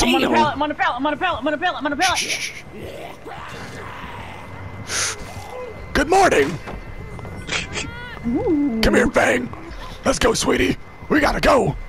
I'm on a pallet, I'm on a pallet, I'm on a pallet, I'm on a pallet, I'm on a pallet. Good morning. Come here, Fang. Let's go, sweetie. We gotta go.